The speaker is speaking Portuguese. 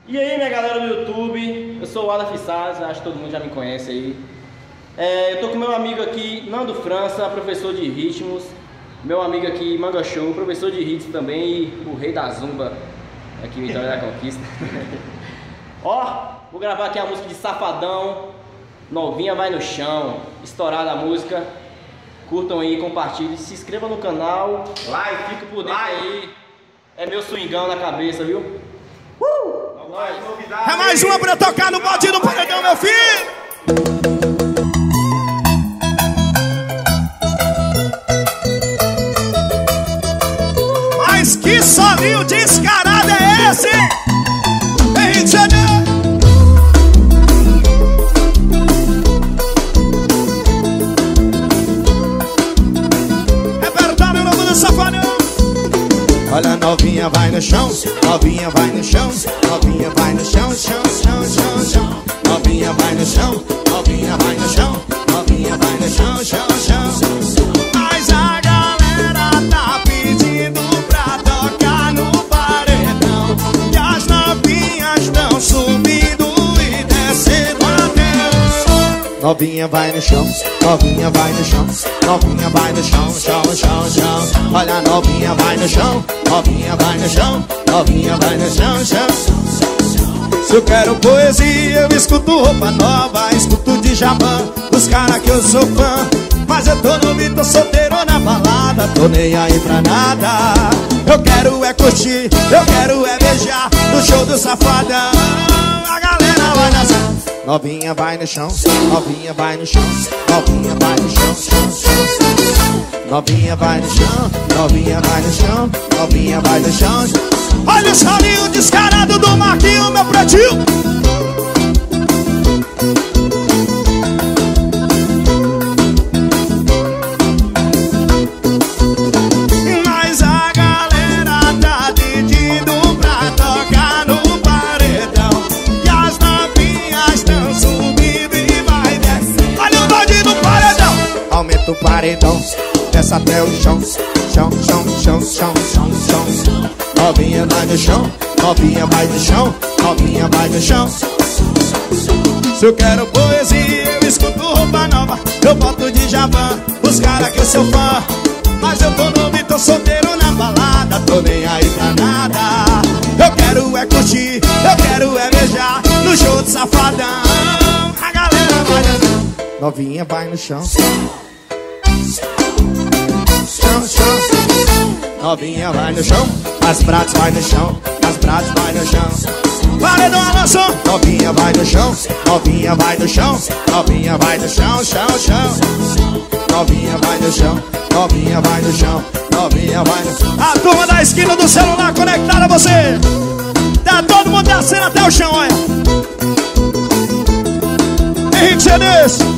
E aí, minha galera do YouTube, eu sou o Aleph Salles, acho que todo mundo já me conhece aí. Eu tô com meu amigo aqui, Nando França, professor de ritmos. Meu amigo aqui, Manga Show, professor de ritmos também, e o rei da zumba aqui em Vitória da Conquista. Ó, vou gravar aqui a música de Safadão, Novinha Vai no Chão, estourada a música. Curtam aí, compartilhem, se inscrevam no canal, fica por dentro aí. É meu swingão na cabeça, viu? É mais uma pra tocar no bode do paredão, meu filho! Mas que solinho descarado é esse? Rio de Janeiro! Repertório novo do Safadão. Olha, novinha vai no chão, novinha vai no chão, novinha vai no chão, chão, chão, chão, chão. Novinha vai no chão, novinha vai no chão, novinha vai no chão, chão, chão. Mas a galera tá pedindo pra tocar no paredão, e as novinhas tão subindo e descendo até. Novinha vai no chão, novinha vai no chão, novinha vai no chão, chão, chão, chão. Olha, novinha vai no chão, novinha vai no chão, novinha vai no chão, chão. Se eu quero poesia, eu escuto roupa nova, escuto Djavan, os caras que eu sou fã. Mas eu tô no tô solteiro na balada, tô nem aí pra nada. Eu quero é curtir, eu quero é beijar no show do Safadão. A galera vai dançar. Novinha vai no chão, novinha vai no chão, novinha vai no chão, chão, chão. Novinha vai no chão, novinha vai no chão, novinha vai no chão. Olha o solinho descarado do Marquinho, meu pretinho. Mas a galera tá pedindo pra tocar no paredão, e as novinhas tão subindo e vai descer. Olha o bonde do paredão. Aumenta o paredão, desce até o chão, chão, chão, chão, chão, chão, chão. Novinha vai no chão, novinha vai no chão, novinha vai no chão. Se eu quero poesia, eu escuto roupa nova, eu boto Djavan, os caras que eu sou fã. Mas eu tô novo e tô solteiro na balada, tô nem aí pra nada. Eu quero é curtir, eu quero é beijar no show do Safadão. A galera vai dançar. Novinha vai no chão, chão, chão. Novinha vai no chão, as pratas vai no chão, as pratas vai no chão. Paredão avançou. Novinha vai no chão, novinha vai no chão, novinha vai no chão, chão, chão. Novinha vai no chão, novinha vai no chão, novinha vai no chão. A turma da esquina do celular conectada a você. Tá todo mundo descendo até o chão, olha. Henrique Cedes.